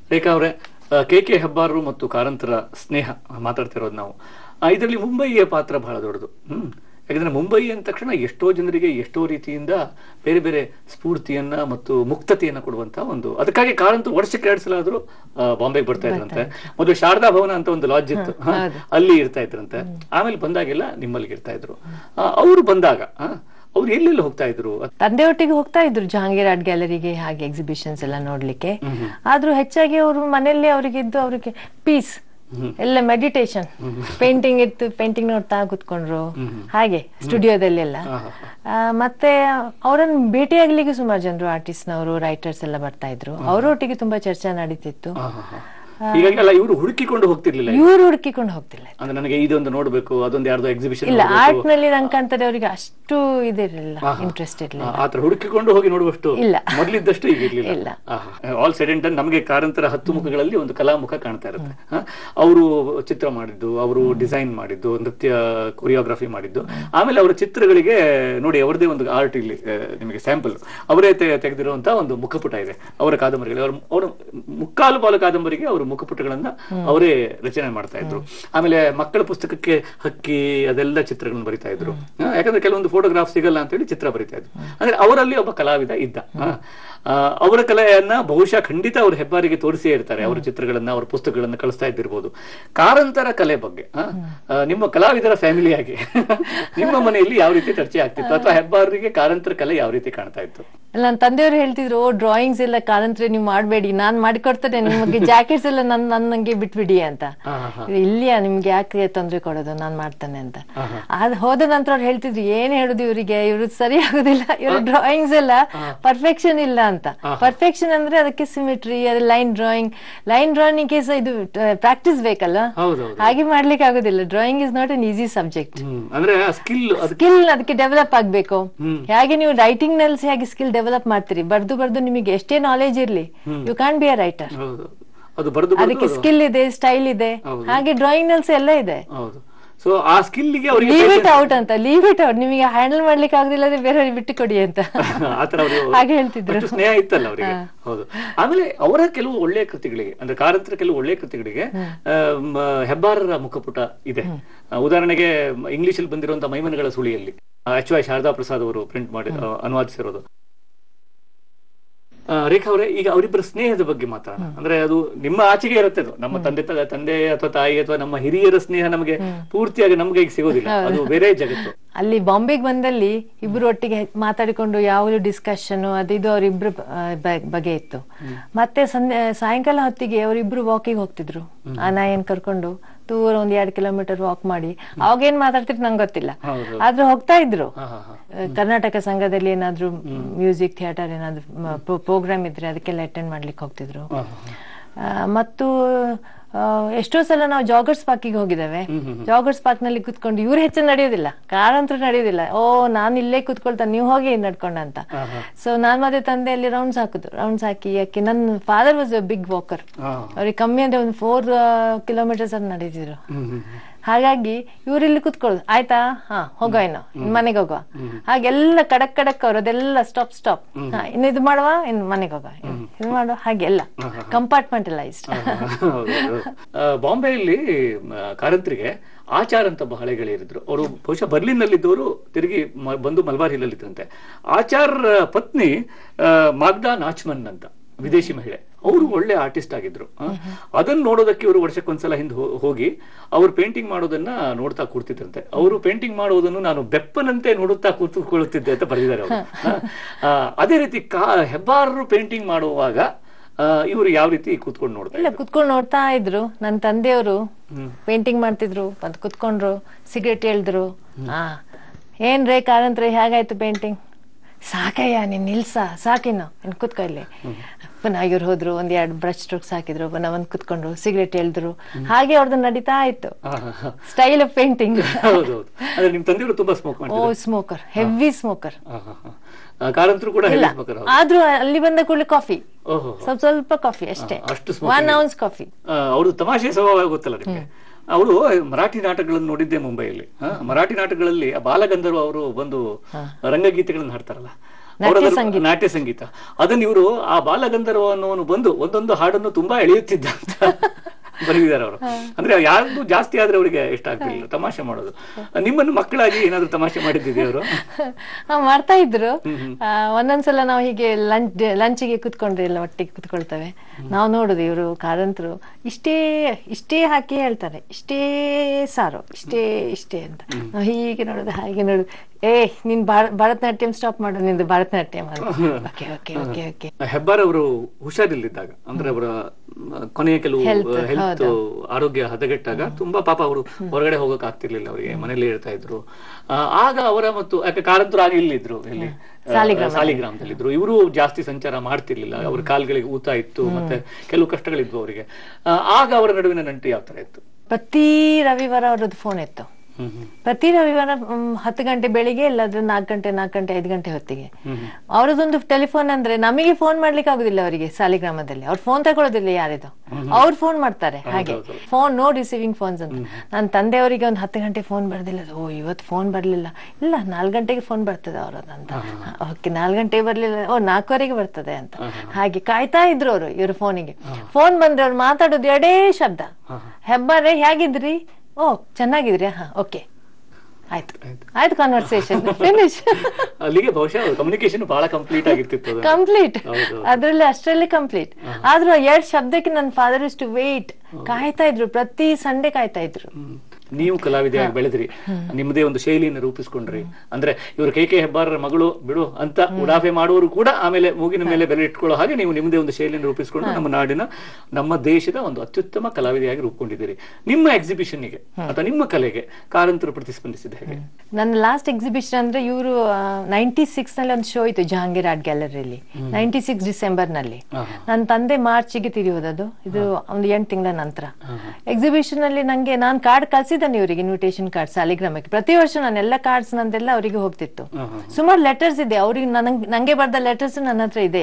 ರೇಖಾ ಅವರೇ, ಕೆ ಹೆಬ್ಬಾರರು ಮತ್ತು ಕಾರಂತರ ಸ್ನೇಹ ಮಾತಾಡ್ತಿರೋದು ನಾವು. ಇದರಲ್ಲಿ ಮುಂಬಯಿಯ ಪಾತ್ರ ಬಹಳ ದೊಡ್ಡದು. ಯಾಕಂದ್ರೆ ಮುಂಬೈ ಅಂದ ತಕ್ಷಣ ಎಷ್ಟೋ ಜನರಿಗೆ ಎಷ್ಟೋ ರೀತಿಯಿಂದ ಬೇರೆ ಬೇರೆ ಸ್ಫೂರ್ತಿಯನ್ನ ಮತ್ತು ಮುಕ್ತತೆಯನ್ನ ಕೊಡುವಂತ ಒಂದು, ಅದಕ್ಕಾಗಿ ಕಾರಂತ ವರ್ಷಕ್ಕೆ 2 ಸಲ ಆದ್ರೂ ಬಾಂಬೆಗೆ ಬರ್ತಾ ಇದ್ರಂತೆ. ಮೊದಲು ಶಾರದಾ ಭವನ ಅಂತ ಒಂದು ಲಾಡ್ಜ್ ಇತ್ತು, ಅಲ್ಲಿ ಇರ್ತಾ ಇದ್ರಂತೆ. ಆಮೇಲೆ ಬಂದಾಗೆಲ್ಲ ನಿಮ್ಮಲ್ಲಿಗೆ ಇರ್ತಾ ಇದ್ರು. ಅವರು ಬಂದಾಗ ಅವ್ರು ಎಲ್ಲೆಲ್ಲ ಹೋಗ್ತಾ ಇದ್ರು? ತಂದೆಯೊಟ್ಟಿಗೆ ಹೋಗ್ತಾ ಇದ್ರು ಜಹಾಂಗೀರ್ ಆರ್ಟ್ ಗ್ಯಾಲರಿಗೆ, ಹಾಗೆ ಎಕ್ಸಿಬಿಷನ್ಸ್ ಎಲ್ಲ ನೋಡ್ಲಿಕ್ಕೆ. ಆದ್ರೂ ಹೆಚ್ಚಾಗಿ ಅವರು ಮನೆಯಲ್ಲೇ ಅವರಿಗಿದ್ದು, ಅವರಿಗೆ ಪೀಸ್ ಎಲ್ಲ ಮೆಡಿಟೇಷನ್, ಪೇಂಟಿಂಗ್ ಇತ್ತು, ಪೇಂಟಿಂಗ್ ನೋಡ್ತಾ ಕೂತ್ಕೊಂಡ್ರು ಹಾಗೆ ಸ್ಟುಡಿಯೋದಲ್ಲೆಲ್ಲ. ಮತ್ತೆ ಅವರನ್ನು ಭೇಟಿಯಾಗ್ಲಿಕ್ಕೆ ಸುಮಾರು ಜನರು, ಆರ್ಟಿಸ್ಟ್ನವರು, ರೈಟರ್ಸ್ ಎಲ್ಲ ಬರ್ತಾ ಇದ್ರು. ಅವರೊಟ್ಟಿಗೆ ತುಂಬಾ ಚರ್ಚೆ ನಡೀತಿತ್ತು. ಈಗಾಗಲ್ಲ ಇವರು ಹುಡುಕಿಕೊಂಡು ಹೋಗ್ತಿರ್ಲಿಲ್ಲ, ಇವರು ಹುಡುಕಿಕೊಂಡು ಹೋಗ್ತಿಲ್ಲ. ಅಂದ್ರೆ ನನಗೆ ಇದೊಂದು ನೋಡ್ಬೇಕು, ಅದೊಂದು ಯಾರ್ದೋ ಎಕ್ಸಿಬಿಷನ್ ಇಲ್ಲ, ಆರ್ಟ್ ನಲ್ಲಿ ನಂಗೆ ಕಾಣ್ತದೆ ಅವರಿಗೆ ಅಷ್ಟು ಇದಿರಲಿಲ್ಲ, ಇಂಟ್ರೆಸ್ಟ್ ಇರಲಿಲ್ಲ. ಆತರ ಹುಡುಕಿಕೊಂಡು ಹೋಗಿ ನೋಡುವಷ್ಟು ಇಲ್ಲ, ಮೊದಲಿದ್ದಷ್ಟು ಈಗ ಇರ್ಲಿಲ್ಲ. ಆಲ್ ಸೈಡ್ ಅಂಡ್ ಡನ್ ನಮಗೆ ಕಾರಂತರ 10 ಮುಖಗಳಲ್ಲಿ ಒಂದು ಕಲಾಮುಖ ಕಾಣ್ತಾ ಇರುತ್ತೆ. ಅವರು ಚಿತ್ರ ಮಾಡಿದ್ದು, ಅವರು ಡಿಸೈನ್ ಮಾಡಿದ್ದು, ನೃತ್ಯ ಕೊರಿಯೋಗ್ರಫಿ ಮಾಡಿದ್ದು, ಆಮೇಲೆ ಅವರ ಚಿತ್ರಗಳಿಗೆ ನೋಡಿ ಅವರದೇ ಒಂದು ಆರ್ಟ್ ಇಲ್ಲಿ ನಿಮಗೆ ಸ್ಯಾಂಪಲ್ ಅವರೇ ತೆಗೆದಿರುವಂತಹ ಒಂದು ಮುಖಪುಟ ಇದೆ ಅವರ ಕಾದಂಬರಿಗಳು. ಅವರು ಮುಕ್ಕಾಲು ಪಾಲು ಕಾದಂಬರಿಗೆ ಅವರು ಮುಖಪುಟಗಳನ್ನ ಅವರೇ ರಚನೆ ಮಾಡ್ತಾ ಇದ್ರು. ಆಮೇಲೆ ಮಕ್ಕಳ ಪುಸ್ತಕಕ್ಕೆ ಹಕ್ಕಿ ಅದೆಲ್ಲ ಚಿತ್ರಗಳನ್ನು ಬರಿತಾ ಇದ್ರು. ಯಾಕಂದ್ರೆ ಕೆಲವೊಂದು ಫೋಟೋಗ್ರಾಫ್ ಸಿಗಲ್ಲ ಅಂತ ಹೇಳಿ ಚಿತ್ರ ಬರಿತಾ ಇದ್ರು. ಅಂದ್ರೆ ಅವರಲ್ಲಿ ಒಬ್ಬ ಕಲಾವಿದ ಇದ್ದ. ಅವರ ಕಲೆಯನ್ನ ಬಹುಶಃ ಖಂಡಿತ ಅವರು ಹೆಬ್ಬಾರಿಗೆ ತೋರಿಸೇ ಇರ್ತಾರೆ. ಅವರ ಚಿತ್ರಗಳನ್ನ, ಅವರ ಪುಸ್ತಕಗಳನ್ನ ಕಳಿಸ್ತಾ ಇದ್ದಿರ್ಬೋದು. ಕಾರಂತರ ಕಲೆ ಬಗ್ಗೆ ನಿಮ್ಮ ಕಲಾವಿದರ ಫ್ಯಾಮಿಲಿಯಾಗಿ ನಿಮ್ಮ ಮನೆಯಲ್ಲಿ ಯಾವ ರೀತಿ ಚರ್ಚೆ ಆಗ್ತಿತ್ತು, ಅಥವಾ ಹೆಬ್ಬಾರಿಗೆ ಕಾರಂತರ ಕಲೆ ಯಾವ ರೀತಿ ಕಾಣ್ತಾ ಇತ್ತು? ನನ್ನ ತಂದೆಯವರು ಹೇಳ್ತಿದ್ರು, ಡ್ರಾಯಿಂಗ್ಸ್ ಎಲ್ಲ ಕಾರಂತರ ನೀವು ಮಾಡ್ಬೇಡಿ, ನಾನ್ ಮಾಡಿಕೊಡ್ತೇನೆ, ನಿಮಗೆ ಜಾಕೆಟ್ಸ್ ಎಲ್ಲ ನಂಗೆ ಬಿಟ್ಬಿಡಿ ಅಂತ. ಇಲ್ಲಿಯಾ ನಿಮ್ಗೆ ಯಾಕೆ ತೊಂದ್ರೆ ಕೊಡೋದು, ನಾನ್ ಮಾಡ್ತೇನೆ ಅಂತ. ಅದ್ ಹೋದ ನಂತರ ಅವ್ರು ಹೇಳ್ತಿದ್ರು, ಏನ್ ಹೇಳುದು ಇವರಿಗೆ, ಇವ್ರದ್ದು ಸರಿ ಆಗುದಿಲ್ಲ, ಇವ್ರ ಡ್ರಾಯಿಂಗ್ಸ್ ಎಲ್ಲ ಪರ್ಫೆಕ್ಷನ್ ಇಲ್ಲ ಅಂತ. ಪರ್ಫೆಕ್ಷನ್ ಅಂದ್ರೆ ಅದಕ್ಕೆ ಸಿಮಿಟ್ರಿ, ಅದು ಲೈನ್ ಡ್ರಾಯಿಂಗ್ ಕೇಸ್ ಇದು ಪ್ರಾಕ್ಟೀಸ್ ಬೇಕಲ್ಲ, ಹಾಗೆ ಮಾಡ್ಲಿಕ್ಕೆ ಆಗುದಿಲ್ಲ. Drawing is not an easy subject. Skill ಅದಕ್ಕೆ ಡೆವಲಪ್ ಆಗ್ಬೇಕು. ಹೇಗೆ ನೀವು ರೈಟಿಂಗ್ ನಲ್ಲಿ ಹೇಗೆ ಸ್ಕಿಲ್ ಡೆವಲಪ್ ಮಾಡ್ತೀರಿ, ಬರ್ದು ನಿಮಗೆ ಎಷ್ಟೇ ನಾಲೆಜ್ ಇರ್ಲಿ, you can be a writer. ಅದಕ್ಕೆ ಸ್ಕಿಲ್ ಇದೆ, ಸ್ಟೈಲ್ ಇದೆ. ಹಾಗೆ ಡ್ರಾಯಿಂಗ್ ನಲ್ಲಿ ಎಲ್ಲ ಇದೆ. ಸೊ ಆ ಸ್ಕಿಲ್ಗೆ ಲೀವ್ ಇಟ್ ಔಟ್ ಅಂತ, ಲೀವ್ ಇಟ್ ಔಟ್, ನಿಮಗೆ ಹ್ಯಾಂಡಲ್ ಮಾಡ್ಲಿಕ್ಕೆ ಆಗುದಿಲ್ಲ ಅಂದ್ರೆ ಬೇರೆಯವ್ರಿಗೆ ಬಿಟ್ಟು ಕೊಡಿ ಅಂತ ಹಾಗೆ ಹೇಳ್ತಿದ್ರು. ಸ್ನೇಹ ಇತ್ತಲ್ಲ ಅವರಿಗೆ. ಹೌದು. ಆಮೇಲೆ ಅವರ ಕೆಲವು ಒಳ್ಳೆಯ ಕೃತಿಗಳಿಗೆ, ಅಂದ್ರೆ ಕಾರಂತರ ಕೆಲವು ಒಳ್ಳೆಯ ಕೃತಿಗಳಿಗೆ ಹೆಬ್ಬಾರರ ಮುಖಪುಟ ಇದೆ. ಉದಾಹರಣೆಗೆ ಇಂಗ್ಲಿಷ್ ಅಲ್ಲಿ ಬಂದಿರುವಂತಹ ಮೈಮನಗಳ ಸುಳಿಯಲ್ಲಿ HY ಶಾರದಾ ಪ್ರಸಾದ್ ಅವರು ಪ್ರಿಂಟ್ ಮಾಡಿ ಅನುವಾದಿಸಿರೋದು. ರೇಖಾ ಅವರೇ, ಈಗ ಅವರಿಬ್ಬರ ಸ್ನೇಹದ ಬಗ್ಗೆ ಮಾತಾಡೋಣ. ಅಂದ್ರೆ ಅದು ನಿಮ್ಮ ಆಚೆಗೆ ಇರುತ್ತೆ, ಅದು ನಮ್ಮ ತಂದೆ ಅಥವಾ ತಾಯಿ ಅಥವಾ ನಮ್ಮ ಹಿರಿಯರ ಸ್ನೇಹ ನಮಗೆ ಪೂರ್ತಿಯಾಗಿ ನಮ್ಗೆ ಈಗ ಸಿಗೋದಿಲ್ಲ, ಅದು ಬೇರೆ ಜಗತ್ತು. ಅಲ್ಲಿ ಬಾಂಬೆಗೆ ಬಂದಲ್ಲಿ ಇಬ್ರು ಒಟ್ಟಿಗೆ ಮಾತಾಡಿಕೊಂಡು ಯಾವಾಗಲೂ ಡಿಸ್ಕಷನ್ ಅದು ಅವರಿಬ್ರು ಬಗೆ ಇತ್ತು. ಮತ್ತೆ ಸಾಯಂಕಾಲ ಹೊತ್ತಿಗೆ ಅವರಿಬ್ರು ವಾಕಿಂಗ್ ಹೋಗ್ತಿದ್ರು, ಆ ನಾಯನ್ ಕರ್ಕೊಂಡು ದೂರ 1-2 ಕಿಲೋಮೀಟರ್ ವಾಕ್ ಮಾಡಿ. ಅವಾಗ ಏನ್ ಮಾತಾಡ್ತಿದ್ರು ನಂಗೆ ಗೊತ್ತಿಲ್ಲ, ಆದ್ರೂ ಹೋಗ್ತಾ ಇದ್ರು. ಕರ್ನಾಟಕ ಸಂಘದಲ್ಲಿ ಏನಾದ್ರು ಮ್ಯೂಸಿಕ್ ಥಿಯೇಟರ್ ಏನಾದ್ರು ಪ್ರೋಗ್ರಾಮ್ ಇದ್ರೆ ಅದಕ್ಕೆಲ್ಲ ಅಟೆಂಡ್ ಮಾಡ್ಲಿಕ್ಕೆ ಹೋಗ್ತಿದ್ರು. ಮತ್ತು ಎಷ್ಟೋ ಸಲ ನಾವು ಜಾಗರ್ಸ್ ಪಾರ್ಕಿಗೆ ಹೋಗಿದ್ದೇವೆ. ಜಾಗರ್ಸ್ ಪಾರ್ಕ್ ನಲ್ಲಿ ಕುತ್ಕೊಂಡು ಇವ್ರು ಹೆಚ್ಚು ನಡೆಯೋದಿಲ್ಲ, ಕಾರಂತರೂ ನಡೆಯೋದಿಲ್ಲ. ನಾನು ಇಲ್ಲೇ ಕುತ್ಕೊಳ್ತಾನೆ, ನೀವು ಹೋಗಿ ನಡ್ಕೊಂಡಂತ. ಸೊ ನಾನ್ ಮತ್ತೆ ತಂದೆಯಲ್ಲಿ ರೌಂಡ್ಸ್ ಹಾಕಿ ಯಾಕೆ ನನ್ನ father was a big walker. ಅವ್ರಿಗೆ ಕಮ್ಮಿ ಅಂದ್ರೆ ಒಂದು 4 ಕಿಲೋಮೀಟರ್ಸ್ ಅಂತ ನಡೆದಿದ್ರು. ಹಾಗಾಗಿ ಇವರಿಲ್ಲಿ ಕುತ್ಕೊಳ್ಳೋದು, ಆಯ್ತಾ, ಹೋಗೋ, ಇನ್ನು ಮನೆಗೆ ಹೋಗುವ, ಹಾಗೆಲ್ಲ ಕಡಕ್ ಅವ್ರು ಅದೆಲ್ಲ ಸ್ಟಾಪ್, ಇನ್ನು ಇದು ಮಾಡುವ, ಇನ್ನು ಮನೆಗೆ ಹೋಗುವ, ಇದು ಮಾಡುವ, ಹಾಗೆಲ್ಲ ಕಂಪಾರ್ಟ್ಮೆಂಟಲೈಸ್ಡ್. ಬಾಂಬೆಯಲ್ಲಿ ಕಾರಂತರಿಗೆ ಆಚಾರ್ ಅಂತ ಬಹಳ ಗೆಳೆಯರಿದ್ರು. ಅವರು ಬಹುಶಃ ಬರ್ಲಿನ್ ನಲ್ಲಿದ್ದವರು, ತಿರುಗಿ ಬಂದು ಮಲ್ಬಾರ್ ಹಿಲ್ ಅಲ್ಲಿ ಇದ್ರಂತೆ. ಆಚಾರ್ ಪತ್ನಿ ಮಾಗ್ದಾ ನಾಚ್ಮನ್ ಅಂತ ವಿದೇಶಿ ಮಹಿಳೆ, ಅವರು ಒಳ್ಳೆ ಆರ್ಟಿಸ್ಟ್ ಆಗಿದ್ರು. ಅದನ್ನ ನೋಡೋದಕ್ಕೆ ಇವರು ವರ್ಷಕ್ಕೊಂದ್ಸಲ ಹಿಂದೆ ಹೋಗಿ ಅವ್ರು ಪೇಂಟಿಂಗ್ ಮಾಡೋದನ್ನ ನೋಡ್ತಾ ಕೂರ್ತಿದ್ರಂತೆ. ಅವರು ಪೇಂಟಿಂಗ್ ಮಾಡೋದನ್ನು ನಾನು ಬೆಪ್ಪನಂತೆ ನೋಡುತ್ತಾ ಕೂತ್ಕೊಳ್ಳುತ್ತಿದ್ದೆ ಅಂತ ಬರೆದಿದ್ದಾರೆ ಅವರು. ಅದೇ ರೀತಿ ಹೆಬ್ಬಾರರು ಪೇಂಟಿಂಗ್ ಮಾಡುವಾಗ ಇವರು ಯಾವ ರೀತಿ ಕೂತ್ಕೊಂಡು ನೋಡ್ತಾ ಇದ್ರು. ನನ್ನ ತಂದೆಯವರು ಪೇಂಟಿಂಗ್ ಮಾಡ್ತಿದ್ರು, ಬಂದು ಕುತ್ಕೊಂಡ್ರು, ಸಿಗರೇಟ್ ಎಳ್ದ್ರು. ಏನ್ ರೇ ಕಾರಂತ್ರೆ, ಹೇಗಾಯ್ತು ಪೇಂಟಿಂಗ್? ಸಾಕಯ್ಯ, ನೀನ್ ನಿಲ್ಸ, ಸಾಕಿನ್ನು, ಇನ್ ಕುತ್ಕೊ ಇಲ್ಲಿ. ಪುನಃ ಇವ್ರು ಹೋದ್ರು, 1-2 ಬ್ರಷ್ ಸ್ಟ್ರೋಕ್ಸ್ ಹಾಕಿದ್ರು, ಪುನಃ ಒಂದ್ ಕುತ್ಕೊಂಡ್ರು, ಸಿಗರೇಟ್ ಎಳ್ದ್ರು. ಹಾಗೆ ಅವ್ರದ್ದು ನಡೀತಾ ಇತ್ತು style of painting. Smoker, heavy smoker. ಕಾರಂತರು ಕೂಡ ಆದ್ರೂ ಅಲ್ಲಿ ಬಂದ ಕೂಡಲೇ ಕಾಫಿ, ಸ್ವಲ್ಪ ಕಾಫಿ ಅಷ್ಟೇ, 1 ounce ಕಾಫಿ. ಅವ್ರದ್ದು ತಮಾಷೆ ಸ್ವಭಾವ ಗೊತ್ತಲ್ಲ ನಿಮ್ಗೆ. ಅವರು ಮರಾಠಿ ನಾಟಕಗಳನ್ನು ನೋಡಿದ್ದೆ ಮುಂಬೈಯಲ್ಲಿ. ಮರಾಠಿ ನಾಟಕಗಳಲ್ಲಿ ಬಾಲಗಂಧರ್ವ ಅವರು ಬಂದು ರಂಗಗೀತೆಗಳನ್ನು ಹಾಡ್ತಾರಲ್ಲ, ನಾಟ್ಯ ಸಂಗೀತ. ಅದನ್ನ ಇವರು ಆ ಬಾಲಗಂಧರ್ವ ಅನ್ನೋನು ಬಂದು ಒಂದೊಂದು ಹಾಡನ್ನು ತುಂಬಾ ಎಳೆಯುತ್ತಿದ್ದ ಅಂತ ಬರೆದಿದ್ದಾರೆ ಅವರು. ಅಂದ್ರೆ ಯಾರ್ದು ಜಾಸ್ತಿ ಆದ್ರೆ ಅವರಿಗೆ ಇಷ್ಟ ಆಗ್ತಿಲ್ಲ ತಮಾಷೆ ಮಾಡೋದು. ನಿಮ್ಮನ್ನು ಮಕ್ಕಳಾಗಿ ಏನಾದ್ರು ತಮಾಷೆ ಮಾಡಿದ್ದಿದೆ ಅವರು? ಮಾಡ್ತಾ ಇದ್ರು. ಒಂದೊಂದ್ಸಲ ನಾವು ಹೀಗೆ ಲಂಚಿಗೆ ಕುತ್ಕೊಂಡ್ರೆ ಎಲ್ಲ ಒಟ್ಟಿಗೆ ಕುತ್ಕೊಳ್ತೇವೆ. ನಾವು ನೋಡುದು ಇವರು ಕಾರಂತರು ಇಷ್ಟೇ ಹಾಕಿ ಹೇಳ್ತಾರೆ, ಇಷ್ಟೇ ಸಾರು, ಇಷ್ಟೇ ಅಂತ. ನಾವು ಹೀಗೆ ನೋಡುದು, ಹಾಗೆ ನೋಡುದು, ನೀನ್ ಭರತನಾಟ್ಯಂ ಸ್ಟಾಪ್ ಮಾಡು, ನಿಂದು ಭರತನಾಟ್ಯಂ ಅಂತ. ಹೆಬ್ಬಾರ್ ಅವರು ಹುಷಾರಿಲ್ಲಿದ್ದಾಗ, ಅಂದ್ರೆ ಅವರ ಕೊನೆಯ ಕೆಲವು ಹೆಲ್ತ್ ಆರೋಗ್ಯ ಹದಗೆಟ್ಟಾಗ ತುಂಬಾ ಪಾಪ ಅವರು ಹೊರಗಡೆ ಹೋಗಕ್ ಆಗ್ತಿರ್ಲಿಲ್ಲ, ಅವರಿಗೆ ಮನೇಲಿ ಇರ್ತಾ ಇದ್ರು. ಆಗ ಅವರ ಮತ್ತು ಯಾಕೆ ಕಾರಂತರು ಆಗ ಇಲ್ಲಿದ್ರು, ಇಲ್ಲಿ ಸಾಲಿಗ್ರಾಮದಲ್ಲಿದ್ರು. ಇವರು ಜಾಸ್ತಿ ಸಂಚಾರ ಮಾಡ್ತಿರ್ಲಿಲ್ಲ, ಅವ್ರ ಕಾಲ್ಗಳಿಗೆ ಊತ ಇತ್ತು, ಮತ್ತೆ ಕೆಲವು ಕಷ್ಟಗಳಿದ್ವು ಅವರಿಗೆ. ಆಗ ಅವರ ನಡುವಿನ ನಂಟು ಯಾವ ತರ ಇತ್ತು? ಪ್ರತಿ ರವಿವಾರ ಅವ್ರದ್ದು ಫೋನ್ ಇತ್ತು. ಪ್ರತಿ ರವಿವಾರ 10 ಗಂಟೆ ಬೆಳಿಗ್ಗೆ, ಇಲ್ಲಾದ್ರೆ 4 ಗಂಟೆ 5 ಗಂಟೆ ಹೊತ್ತಿಗೆ. ಅವ್ರದೊಂದು ಟೆಲಿಫೋನ್ ಅಂದ್ರೆ ನಮಗೆ ಫೋನ್ ಮಾಡ್ಲಿಕ್ಕೆ ಆಗುದಿಲ್ಲ ಅವರಿಗೆ. ಸಾಲಿಗ್ರಾಮದಲ್ಲಿ ಅವ್ರು ಫೋನ್ ತಗೊಳ್ಳೋದಿಲ್ಲ ಯಾರಿದು, ಅವ್ರು ಫೋನ್ ಮಾಡ್ತಾರೆ. ಹಾಗೆ ಫೋನ್ ನೋ ರಿಸೀವಿಂಗ್ ಫೋನ್ಸ್ ಅಂತ. ನನ್ನ ತಂದೆಯವರಿಗೆ ಒಂದು 10 ಗಂಟೆ ಫೋನ್ ಬರ್ದಿಲ್ಲ. ಇವತ್ತು ಫೋನ್ ಬರ್ಲಿಲ್ಲ, ಇಲ್ಲ 4 ಗಂಟೆಗೆ ಫೋನ್ ಬರ್ತದೆ ಅವ್ರದಂತ. ಓಕೆ 4 ಗಂಟೆಗೆ ಬರ್ಲಿಲ್ಲ, 4:15ಗೆ ಬರ್ತದೆ ಅಂತ. ಹಾಗೆ ಕಾಯ್ತಾ ಇದ್ರು ಅವರು ಇವ್ರ ಫೋನಿಗೆ. ಫೋನ್ ಬಂದ್ರೆ ಅವ್ರು ಮಾತಾಡೋದು ಎರಡೇ ಶಬ್ದ, ಹೆಬ್ಬಾರೆ ಹೇಗಿದ್ರಿ, ಚೆನ್ನಾಗಿದ್ರಿ, ಓಕೆ ಆಯ್ತು ಕಾನ್ವರ್ಸೇಷನ್ ಫಿನಿಶ್. ಅಲ್ಲಿಗೆ ಬಹುಶಃ ಕಮ್ಯುನಿಕೇಶನ್ ಬಹಳ ಕಂಪ್ಲೀಟ್ ಆಗಿರ್ತಿತ್ತು. ಕಂಪ್ಲೀಟ್ ಅದ್ರಲ್ಲಿ ಅಷ್ಟರಲ್ಲಿ ಕಂಪ್ಲೀಟ್. ಆದ್ರೂ 2 ಶಬ್ದಕ್ಕೆ ನನ್ನ ಫಾದರ್ ಇಸ್ ಟು ವೇಟ್ ಕಾಯ್ತಾ ಇದ್ರು, ಪ್ರತಿ ಸಂಡೆ ಕಾಯ್ತಾ ಇದ್ರು. ನೀವು ಕಲಾವಿದೆಯಾಗಿ ಬೆಳೆದ್ರಿ, ನಿಮ್ಮದೇ ಒಂದು ಶೈಲಿಯನ್ನು ರೂಪಿಸ್ಕೊಂಡ್ರಿ. ಅಂದ್ರೆ ಇವರು ಕೆ ಹೆಬ್ಬಾರರ ಮಗಳು ಬಿಡು ಅಂತ ಉಡಾಫೆ ಮಾಡುವವರು ಕೂಡ ಆಮೇಲೆ ಮೂಗಿನ ಮೇಲೆ ಬೆಲೆ ಇಟ್ಕೊಳ್ಳೋ ಹಾಗೆ ನೀವು ನಿಮ್ಮದೇ ಒಂದು ಶೈಲಿಯನ್ನು ರೂಪಿಸ್ಕೊಂಡು ನಮ್ಮ ನಾಡಿನ, ನಮ್ಮ ದೇಶದ ಒಂದು ಅತ್ಯುತ್ತಮ ಕಲಾವಿದೆಯಾಗಿ ರೂಪುಗೊಂಡಿದ್ದೀರಿ. ನಿಮ್ಮ ಎಕ್ಸಿಬಿಷನ್ಗೆ ಅಥವಾ ನಿಮ್ಮ ಕಲೆಗೆ ಕಾರಂತರು ಪ್ರತಿಸ್ಪಂದಿಸಿದ ಹೇಗೆ? ನನ್ನ ಲಾಸ್ಟ್ ಎಕ್ಸಿಬಿಷನ್ ಅಂದ್ರೆ ಇವರು 96 ನಲ್ಲಿ ಒಂದು ಶೋ ಇತ್ತು ಜಹಾಂಗೀರ್ ಆರ್ಟ್ ಗ್ಯಾಲರಿಯಲ್ಲಿ, 96 ಡಿಸೆಂಬರ್ ನಲ್ಲಿ. ನನ್ನ ತಂದೆ ಮಾರ್ಚ್ಗೆ ತಿರಿ ಹೋದದ್ದು, ಇದು ಒಂದು 8 ತಿಂಗಳ ನಂತರ. ಎಕ್ಸಿಬಿಷನ್ ಅಲ್ಲಿ ನಾನು ಕಾರ್ಡ್ ಕಳ್ಸಿದ್ದಾನೆ ಇವರಿಗೆ, ಇನ್ವಿಟೇಷನ್ ಕಾರ್ಡ್ ಸಾಲಿಗ್ರಾಮಕ್ಕೆ. ಪ್ರತಿ ವರ್ಷ ನಾನು ಎಲ್ಲ ಕಾರ್ಡ್ಸ್ ನಂದೆಲ್ಲ ಅವರಿಗೆ ಹೋಗ್ತಿತ್ತು. ಸುಮಾರು ಲೆಟರ್ಸ್ ಇದೆ ಅವ್ರಿಗೆ, ನಂಗೆ ಬರ್ದ ಲೆಟರ್ಸ್ ನನ್ನ ಹತ್ರ ಇದೆ.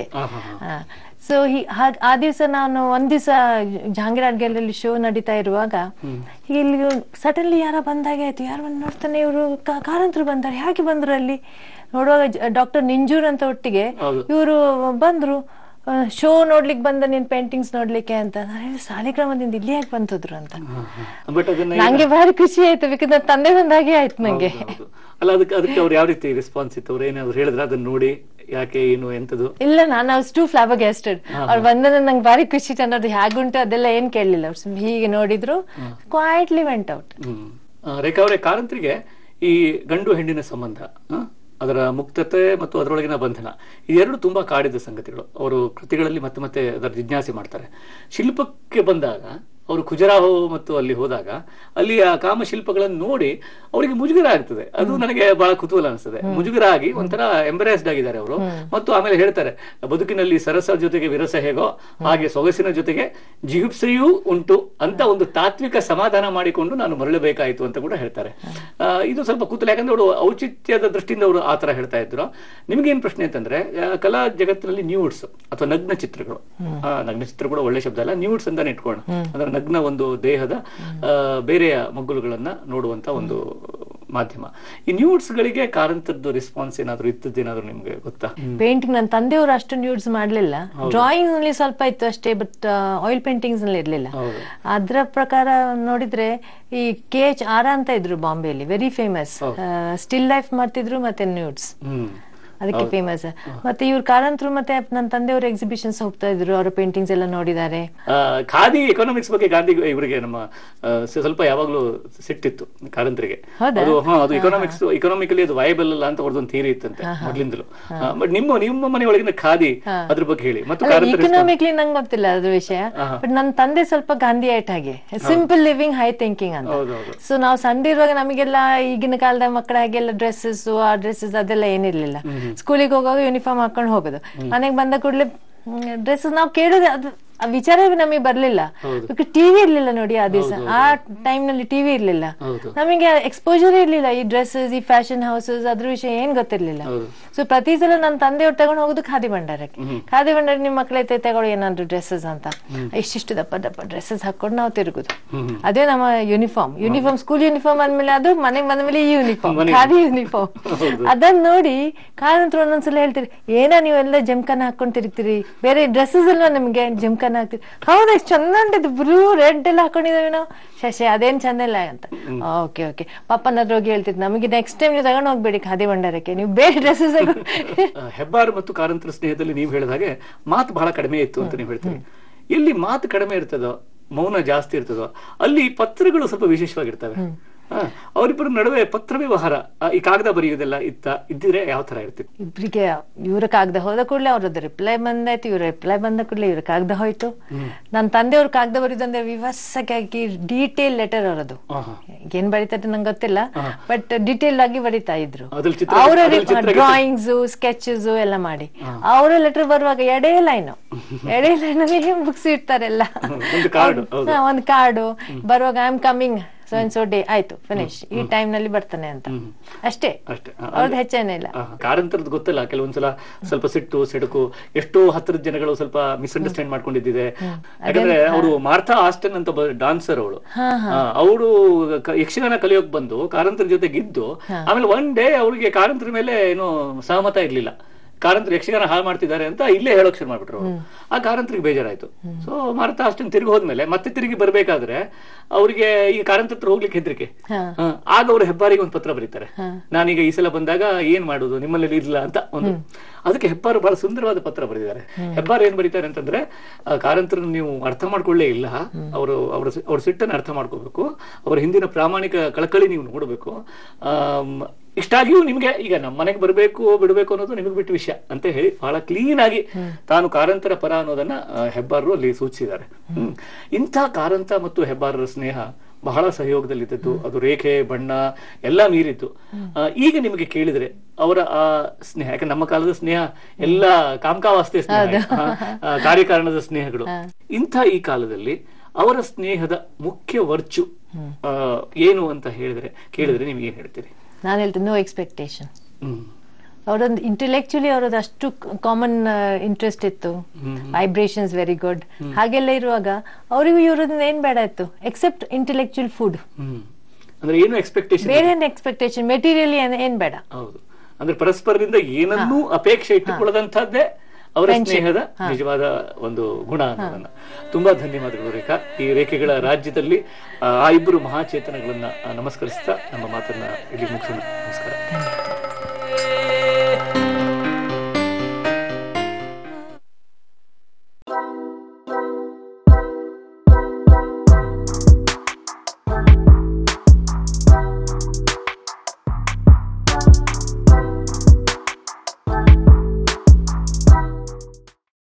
ಸೊ ಆ ದಿವಸ ನಾನು ಒಂದ್ ದಿವಸ ಜಹಾಂಗೀರ್ ಆರ್ಟ್ ಗ್ಯಾಲರಿಯಲ್ಲಿ ಶೋ ನಡೀತಾ ಇರುವಾಗ ಇಲ್ಲಿ ಸಡನ್ಲಿ ಯಾರ ಬಂದಾಗೆ ಆಯ್ತು. ಯಾರು ನೋಡ್ತಾನೆ, ಇವರು ಕಾರಂತರು ಬಂದಾರೆ. ಹೇಗೆ ಬಂದ್ರು ಅಲ್ಲಿ ನೋಡುವಾಗ ಡಾಕ್ಟರ್ ನಿಂಜೂರ್ ಅಂತ ಒಟ್ಟಿಗೆ ಇವರು ಬಂದ್ರು. ಶೋ ನೋಡ್ಲಿಕ್ಕೆ ಬಂದ, ನೀನ್ ಪೇಂಟಿಂಗ್ಸ್ ನೋಡ್ಲಿಕ್ಕೆ ಅಂತ. ಸಾಲಿಗ್ರಾಮದಿಂದ ಇಲ್ಲಿ ಯಾಕೆ ಬಂತದ್ರು ಅಂತ ನಂಗೆ ಭಾರಿ ಖುಷಿ ಆಯ್ತು. ಬಿಕಾಸ್ ನನ್ನ ತಂದೆ ಬಂದಾಗೆ ಆಯ್ತು ನಂಗೆ. ಅಲ್ಲ, ಅದಕ್ಕೆ ಅವ್ರು ಯಾವ ರೀತಿ ರೆಸ್ಪಾನ್ಸ್ ಇತ್ತು? ಅವ್ರು ಏನಾದ್ರು ಹೇಳಿದ್ರೆ ಅದನ್ನ ನೋಡಿ ಯಾಕೆ ಏನು ಎಂತದು? ಇಲ್ಲ, ನಾನು ವಾಸ್ ಟೂ ಫ್ಲಾಬರ್ಗಾಸ್ಟೆಡ್. ಅವ್ರು ಬಂದ ನಂಗೆ ಭಾರಿ ಖುಷಿ. ಅನ್ನೋದು ಹೇಗುಂಟು ಅದೆಲ್ಲ ಏನ್ ಕೇಳಲಿಲ್ಲ. ಅವ್ರು ಹೀಗೆ ನೋಡಿದ್ರು, ಕ್ವೈಟ್ಲಿ ವೆಂಟ್ ಔಟ್. ರೇಖಾ ಅವರೇ, ಕಾರಂತರಿಗೆ ಈ ಗಂಡು ಹೆಣ್ಣಿನ ಸಂಬಂಧ, ಅದರ ಮುಕ್ತತೆ ಮತ್ತು ಅದರೊಳಗಿನ ಬಂಧನ, ಇದೆರಡು ತುಂಬಾ ಕಾಡಿದ ಸಂಗತಿಗಳು. ಅವರು ಕೃತಿಗಳಲ್ಲಿ ಮತ್ತೆ ಮತ್ತೆ ಅದರ ಜಿಜ್ಞಾಸೆ ಮಾಡ್ತಾರೆ. ಶಿಲ್ಪಕ್ಕೆ ಬಂದಾಗ ಅವರು ಖುಜರಾಹೋ ಮತ್ತು ಅಲ್ಲಿ ಹೋದಾಗ ಅಲ್ಲಿ ಆ ಕಾಮಶಿಲ್ಪಗಳನ್ನು ನೋಡಿ ಅವರಿಗೆ ಮುಜುಗರ ಆಗ್ತದೆ. ಅದು ನನಗೆ ಬಹಳ ಕುತೂಹಲ ಅನಿಸ್ತದೆ. ಮುಜುಗರ ಆಗಿ ಒಂಥರ ಎಂಬರೇಸ್ಡ್ ಆಗಿದ್ದಾರೆ ಅವರು. ಮತ್ತು ಆಮೇಲೆ ಹೇಳ್ತಾರೆ, ಬದುಕಿನಲ್ಲಿ ಸರಸ ಜೊತೆಗೆ ವಿರಸ ಹೇಗೋ ಹಾಗೆ ಸೊಗಸಿನ ಜೊತೆಗೆ ಜಿಗುಪ್ಸೆಯೂ ಉಂಟು ಅಂತ ಒಂದು ತಾತ್ವಿಕ ಸಮಾಧಾನ ಮಾಡಿಕೊಂಡು ನಾನು ಮರಳಬೇಕಾಯಿತು ಅಂತ ಕೂಡ ಹೇಳ್ತಾರೆ. ಇದು ಸ್ವಲ್ಪ ಕುತೂಹಲ, ಯಾಕಂದ್ರೆ ಅವರು ಔಚಿತ್ಯದ ದೃಷ್ಟಿಯಿಂದ ಅವರು ಆ ತರ ಹೇಳ್ತಾ ಇದ್ರು. ನಿಮ್ಗೇನ್ ಪ್ರಶ್ನೆ ಅಂತಂದ್ರೆ, ಕಲಾ ಜಗತ್ತಿನಲ್ಲಿ ನ್ಯೂಡ್ಸ್ ಅಥವಾ ನಗ್ನ ಚಿತ್ರಗಳು, ನಗ್ನ ಚಿತ್ರ ಕೂಡ ಒಳ್ಳೆ ಶಬ್ದ ಅಲ್ಲ, ನ್ಯೂಡ್ಸ್ ಅಂತಾನೆ ಇಟ್ಕೊಳ್ಳೋಣ. ಅಂದ್ರೆ ನಗ್ನ ಒಂದು ದೇಹದ ಬೇರೆಯ ಮಗ್ಗುಲುಗಳನ್ನ ನೋಡುವಂತ ಒಂದು ಮಾಧ್ಯಮ. ಈ ನ್ಯೂಡ್ಸ್ ಗಳಿಗೆ ಕಾರಂತದ್ದು ರೆಸ್ಪಾನ್ಸ್ ಏನಾದ್ರು ಇತ್ತದ್ದೇನಾದ್ರು ನಿಮ್ಗೆ ಗೊತ್ತಾ? ಪೇಂಟಿಂಗ್ ನನ್ನ ತಂದೆಯವರು ಅಷ್ಟು ನ್ಯೂಡ್ಸ್ ಮಾಡ್ಲಿಲ್ಲ. ಡ್ರಾಯಿಂಗ್ ನಲ್ಲಿ ಸ್ವಲ್ಪ ಇತ್ತು ಅಷ್ಟೇ, ಬಟ್ ಆಯಿಲ್ ಪೇಂಟಿಂಗ್ಸ್ ನಲ್ಲಿ ಇರ್ಲಿಲ್ಲ. ಅದ್ರ ಪ್ರಕಾರ ನೋಡಿದ್ರೆ ಈ KHR ಅಂತ ಇದ್ರು ಬಾಂಬೆಯಲ್ಲಿ, ವೆರಿ ಫೇಮಸ್. ಸ್ಟಿಲ್ ಲೈಫ್ ಮಾಡ್ತಿದ್ರು ಮತ್ತೆ ನ್ಯೂಡ್ಸ್, ಅದಕ್ಕೆ ಫೇಮಸ್. ಮತ್ತೆ ಇವ್ರು ಕಾರಂತರು ಮತ್ತೆ ನನ್ನ ತಂದೆಯವರು ಎಕ್ಸಿಬಿಷನ್ಸ್ ಹೋಗ್ತಾ ಇದ್ರು, ಅವರ ಪೇಂಟಿಂಗ್ಸ್ ಎಲ್ಲ ನೋಡಿದ್ದಾರೆ. ಖಾದಿ ಎಕನಾಮಿಕ್ಸ್ ಬಗ್ಗೆ ಗಾಂಧಿ ಇವರಿಗೆ ನಮ್ಮ ಸ್ವಲ್ಪ ಯಾವಾಗ್ಲೂ ಸಿಟ್ಟಿತ್ತು ಕಾರಂತರಿಗೆ. ಅದು ಎಕನಾಮಿಕಲಿ ಅದು ವಯಬಲ್ ಅಲ್ಲ ಅಂತ ಅವ್ರದೊಂದು ಥಿಯರಿ ಇತ್ತಂತೆ ಮೊದ್ಲಿಂದಲೂ. ಬಟ್ ನಿಮ್ಮ ಮನೆ ಒಳಗಿನ ಖಾದಿ ಅದ್ರ ಬಗ್ಗೆ ಹೇಳಿ. ಮತ್ತು ಎಕನಾಮಿಕ್ಲಿ ನಂಗೆ ಗೊತ್ತಿಲ್ಲ ಅದ್ರ ವಿಷಯ, ಬಟ್ ನನ್ನ ತಂದೆ ಸ್ವಲ್ಪ ಗಾಂಧಿ ಐಟ್ ಹಾಗೆ, ಸಿಂಪಲ್ ಲಿವಿಂಗ್ ಹೈ ಥಿಂಕಿಂಗ್ ಅಂತ. ಸೊ ನಾವು ಸಣ್ಣ ಇರುವಾಗ ನಮಗೆಲ್ಲ ಈಗಿನ ಕಾಲದ ಮಕ್ಕಳ ಹಾಗೆಲ್ಲ ಡ್ರೆಸ್ಸಸ್, ಆ ಡ್ರೆಸ್ಸಸ್ ಅದೆಲ್ಲ ಏನಿರ್ಲಿಲ್ಲ. ಸ್ಕೂಲಿಗೆ ಹೋಗುವಾಗ ಯೂನಿಫಾರ್ಮ್ ಹಾಕೊಂಡು ಹೋಗೋದು, ಮನೆಗೆ ಬಂದ ಕೂಡಲೇ ಡ್ರೆಸ್ ನಾವು ಕೇಳೋದು, ಅದು ಆ ವಿಚಾರವೇ ನಮಗೆ ಬರ್ಲಿಲ್ಲ. ಟಿವಿ ಇರ್ಲಿಲ್ಲ ನೋಡಿ ಆ ದಿವಸ, ಆ ಟೈಮ್ ನಲ್ಲಿ ಟಿವಿ ಇರ್ಲಿಲ್ಲ, ನಮಗೆ ಎಕ್ಸ್ಪೋಜರ್ ಇರ್ಲಿಲ್ಲ ಈ ಡ್ರೆಸ್ಸಸ್, ಈ ಫ್ಯಾಷನ್ ಹೌಸಸ್, ಅದ್ರ ವಿಷಯ ಏನ್ ಗೊತ್ತಿರ್ಲಿಲ್ಲ. ಸೊ ಪ್ರತಿ ಸಲ ನನ್ನ ತಂದೆಯವ್ರು ತಗೊಂಡು ಹೋಗುದು ಖಾದಿ ಭಂಡಾರಕ್ಕೆ. ಖಾದಿ ಭಂಡಾರ ನಿಮ್ ಮಕ್ಕಳೈತೆ ತಗೊಳ್ಳಿ ಏನಾದ್ರು ಡ್ರೆಸ್ಸಸ್ ಅಂತ, ಇಷ್ಟಿಷ್ಟು ದಪ್ಪ ದಪ್ಪ ಡ್ರೆಸ್ಸಸ್ ಹಾಕೊಂಡು ನಾವು ತಿರುಗುದು. ಅದೇ ನಮ್ಮ ಯೂನಿಫಾರ್ಮ್ ಸ್ಕೂಲ್ ಯೂನಿಫಾರ್ಮ್ ಅಂದ್ಮೇಲೆ ಅದು ಮನೆಗೆ ಬಂದ್ಮೇಲೆ ಈ ಯೂನಿಫಾರ್ಮ್, ಖಾದಿ ಯೂನಿಫಾರ್ಮ್. ಅದನ್ನ ನೋಡಿ ಕಾರಂತರು ಒಂದೊಂದ್ಸಲ ಹೇಳ್ತೀರಿ, ಏನ ನೀವೆಲ್ಲ ಜಮ್ಕನ ಹಾಕೊಂಡ್ ತಿರುಗ್ತೀರಿ, ಬೇರೆ ಡ್ರೆಸ್ಸಸ್ ಅಲ್ವಾ ನಿಮ್ಗೆ ಜಮ್ಕನ ಹಾಕ್ತಿರಿ. ಹೌದಾ, ಎಷ್ಟು ಚಂದ ಉಂಟಿದ್ದು, ಬ್ಲೂ ರೆಡ್ ಎಲ್ಲ ಹಾಕೊಂಡಿದ್ದೇವೆ ನಾವು. ಶಶೆ ಅದೇನ್ ಚಂದ ಇಲ್ಲ ಅಂತ. ಓಕೆ ಓಕೆ, ಪಾಪನ ಹೋಗಿ ಹೇಳ್ತಿದ್, ನಮಗೆ ನೆಕ್ಸ್ಟ್ ಟೈಮ್ ನೀವು ತಗೊಂಡ್ ಹೋಗ್ಬೇಡಿ ಖಾದಿ ಭಂಡಾರಕ್ಕೆ, ನೀವು ಬೇರೆ ಡ್ರೆಸ್ಸಸ್. ಹೆಬ್ಬಾರ್ ಮತ್ತು ಕಾರಂತರ ಸ್ನೇಹದಲ್ಲಿ ನೀವು ಹೇಳಿದ ಹಾಗೆ ಮಾತು ಬಹಳ ಕಡಿಮೆ ಇತ್ತು ಅಂತ ನೀವು ಹೇಳ್ತೀರಿ. ಎಲ್ಲಿ ಮಾತು ಕಡಿಮೆ ಇರ್ತದೋ, ಮೌನ ಜಾಸ್ತಿ ಇರ್ತದೋ, ಅಲ್ಲಿ ಪತ್ರಗಳು ಸ್ವಲ್ಪ ವಿಶೇಷವಾಗಿರ್ತವೆ. ಅವರಿಬ್ಬರ ನಡುವೆ ಪತ್ರ ವ್ಯವಹಾರ, ಈ ಕಾಗದ ಬರೆಯುವುದೆಲ್ಲ ಇದ್ದಿದ್ರೆ ಯಾವ ತರ ಇರ್ತಿತ್ತು? ಇಬ್ರಿಗೆ ಇವ್ರ ಕಾಗದ ಹೋದ ಕೂಡಲೇ ಅವ್ರದ್ದು ರಿಪ್ಲೈ ಬಂದಾಯ್ತು, ಇವ್ರ ರಿಪ್ಲೈ ಬಂದ ಕೂಡಲೇ ಇವ್ರ ಕಾಗದ ಹೋಯ್ತು. ನನ್ನ ತಂದೆಯವ್ರ ಕಾಗದ ಬರೀದಂದ್ರೆ ವಿವಸವಾಗಿ ಡೀಟೇಲ್ ಲೆಟರ್ ಅವರದು, ಏನ್ ಬರೀತಾರೆ ನಂಗೆ ಗೊತ್ತಿಲ್ಲ, ಬಟ್ ಡೀಟೇಲ್ ಆಗಿ ಬರೀತಾ ಇದ್ರು. ಅವರ ಡ್ರಾಯಿಂಗ್ಸ್ ಸ್ಕೆಚಸ್ ಎಲ್ಲ ಮಾಡಿ ಅವರ ಲೆಟರ್ ಬರುವಾಗ ಎಡೇ ಲೈನ್ ಅಲ್ಲಿ ಬುಕ್ಸ್ ಇರ್ತಾರೆಲ್ಲ, ಒಂದ್ ಕಾರ್ಡು ಬರುವಾಗ I am coming so and so day, ಆಯ್ತು ಫಿನಿಶ್, ಈ ಟೈಮ್ ನಲ್ಲಿ ಬರ್ತಾನೆ ಅಂತ ಅಷ್ಟೇ, ಅವ್ರದ್ದು ಹೆಚ್ಚೇನಿಲ್ಲ. ಕಾರಂತರದ್ದು ಗೊತ್ತಿಲ್ಲ, ಕೆಲವೊಂದ್ಸಲ ಸ್ವಲ್ಪ ಸಿಟ್ಟು ಸಿಡುಕು, ಎಷ್ಟೋ ಹತ್ತಿರದ ಜನಗಳು ಸ್ವಲ್ಪ ಮಿಸ್ಅಂಡರ್ಸ್ಟ್ಯಾಂಡ್ ಮಾಡ್ಕೊಂಡಿದ್ದಿದೆ. ಯಾಕಂದ್ರೆ ಅವರು ಮಾರ್ಥಾ ಆಸ್ಟನ್ ಅಂತ ಡಾನ್ಸರ್ ಅವಳು ಯಕ್ಷಗಾನ ಕಲಿಯೋಕ್ ಬಂದು ಕಾರಂತರ ಜೊತೆಗಿದ್ದು, ಆಮೇಲೆ ಒನ್ ಡೇ ಅವ್ರಿಗೆ ಕಾರಂತರ ಮೇಲೆ ಏನು ಸಹಮತ ಇರ್ಲಿಲ್ಲ, ಕಾರಂತರು ಯಕ್ಷಗಾನ ಹಾಳು ಮಾಡ್ತಿದ್ದಾರೆ ಅಂತ ಇಲ್ಲೇ ಹೇಳೋಕ್ ಶುರು ಮಾಡ್ಬಿಟ್ರು. ಆ ಕಾರಂತರಿಗೆ ಬೇಜಾರಾಯ್ತು. ಸೊ ಮಾರ್ಥಾ ಅಷ್ಟೊಂದು ತಿರುಗಿ ಹೋದ್ಮೇಲೆ ಮತ್ತೆ ತಿರುಗಿ ಬರ್ಬೇಕಾದ್ರೆ ಅವ್ರಿಗೆ ಈ ಕಾರಂತರ ಹತ್ರ ಹೋಗ್ಲಿಕ್ಕೆ ಹೆದರಿಕೆ. ಆಗ ಅವ್ರು ಹೆಬ್ಬಾರಿಗೆ ಒಂದು ಪತ್ರ ಬರೀತಾರೆ, ನಾನೀಗ ಈ ಸಲ ಬಂದಾಗ ಏನ್ ಮಾಡುದು, ನಿಮ್ಮಲ್ಲಿ ಇಲ್ಲ ಅಂತ ಒಂದು. ಅದಕ್ಕೆ ಹೆಬ್ಬಾರು ಬಹಳ ಸುಂದರವಾದ ಪತ್ರ ಬರೆದಿದ್ದಾರೆ. ಹೆಬ್ಬಾರು ಏನ್ ಬರೀತಾರೆ ಅಂತಂದ್ರೆ, ಕಾರಂತರನ್ನು ನೀವು ಅರ್ಥ ಮಾಡ್ಕೊಳ್ಳೇ ಇಲ್ಲ, ಅವ್ರ ಸಿಟ್ಟನ್ನು ಅರ್ಥ ಮಾಡ್ಕೋಬೇಕು, ಅವರ ಹಿಂದಿನ ಪ್ರಾಮಾಣಿಕ ಕಳಕಳಿ ನೀವು ನೋಡ್ಬೇಕು, ಇಷ್ಟಾಗಿಯೂ ನಿಮ್ಗೆ ಈಗ ನಮ್ಮ ಮನೆಗೆ ಬರಬೇಕು ಬಿಡಬೇಕು ಅನ್ನೋದು ನಿಮಗೆ ಬಿಟ್ಟ ವಿಷಯ ಅಂತ ಹೇಳಿ ಬಹಳ ಕ್ಲೀನ್ ಆಗಿ ತಾನು ಕಾರಂತರ ಪರ ಅನ್ನೋದನ್ನ ಹೆಬ್ಬಾರರು ಅಲ್ಲಿ ಸೂಚಿಸಿದ್ದಾರೆ. ಇಂಥ ಕಾರಂತ ಮತ್ತು ಹೆಬ್ಬಾರರ ಸ್ನೇಹ ಬಹಳ ಸಹಯೋಗದಲ್ಲಿದ್ದದ್ದು, ಅದು ರೇಖೆ ಬಣ್ಣ ಎಲ್ಲ ಮೀರಿತ್ತು. ಈಗ ನಿಮಗೆ ಕೇಳಿದ್ರೆ ಅವರ ಆ ಸ್ನೇಹ, ಯಾಕಂದ್ರೆ ನಮ್ಮ ಕಾಲದ ಸ್ನೇಹ ಎಲ್ಲ ಕಾಮಕಾವಾಸ್ತೆ ಸ್ನೇಹ, ಕಾರ್ಯಕಾರಣದ ಸ್ನೇಹಗಳು. ಇಂಥ ಈ ಕಾಲದಲ್ಲಿ ಅವರ ಸ್ನೇಹದ ಮುಖ್ಯ ವರ್ಚು ಏನು ಅಂತ ಕೇಳಿದ್ರೆ ನೀವು ಏನ್ ಹೇಳ್ತೀರಿ? ನಾನು ಹೇಳ್ತೀನಿ, ನೋ ಎಕ್ಸ್ಪೆಕ್ಟೇಷನ್. ಅವರೊಂದು ಇಂಟೆಲೆಕ್ಚುಲಿ ಅವರದ್ದು ಅಷ್ಟು ಕಾಮನ್ ಇಂಟ್ರೆಸ್ಟ್ ಇತ್ತು, ವೈಬ್ರೇಷನ್ಸ್ ವೆರಿ ಗುಡ್, ಹಾಗೆಲ್ಲ ಇರುವಾಗ ಅವರಿಗೂ ಇವ್ರದ್ದು ಏನ್ ಬೇಡ ಇತ್ತು ಎಕ್ಸೆಪ್ಟ್ ಇಂಟೆಲೆಕ್ಚುಯಲ್ ಫುಡ್. ಅಂದ್ರೆ ಏನು ಎಕ್ಸ್ಪೆಕ್ಟೇಷನ್, ಬೇರೆ ಎಕ್ಸ್ಪೆಕ್ಟೇಷನ್, ಮೆಟೀರಿಯಲಿ ಏನ್ ಬೇಡ. ಹೌದು, ಅಂದ್ರೆ ಪರಸ್ಪರದಿಂದ ಏನನ್ನೂ ಅಪೇಕ್ಷೆ ಇಟ್ಟುಕೊಳ್ಳದಂತಹದ್ದೇ ಅವರ ಸ್ನೇಹದ ನಿಜವಾದ ಒಂದು ಗುಣ ಅನ್ನೋದನ್ನ. ತುಂಬಾ ಧನ್ಯವಾದಗಳು ರೇಖಾ. ಈ ರೇಖೆಗಳ ರಾಜ್ಯದಲ್ಲಿ ಆ ಇಬ್ಬರು ಮಹಾಚೇತನಗಳನ್ನ ನಮಸ್ಕರಿಸ್ತಾ ನಮ್ಮ ಮಾತನ್ನ ಇಲ್ಲಿ ಮುಗಿಸೋಣ. ನಮಸ್ಕಾರ.